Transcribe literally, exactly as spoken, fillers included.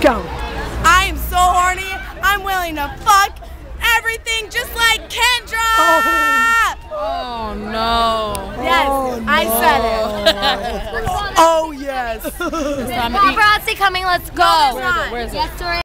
Go. I am so horny. I'm willing to fuck everything just like Kendra. Oh, Oh no. Yes, Oh, I said it. Oh yes. So I'm Paparazzi coming, let's go. Where is it? Where is it? Yes,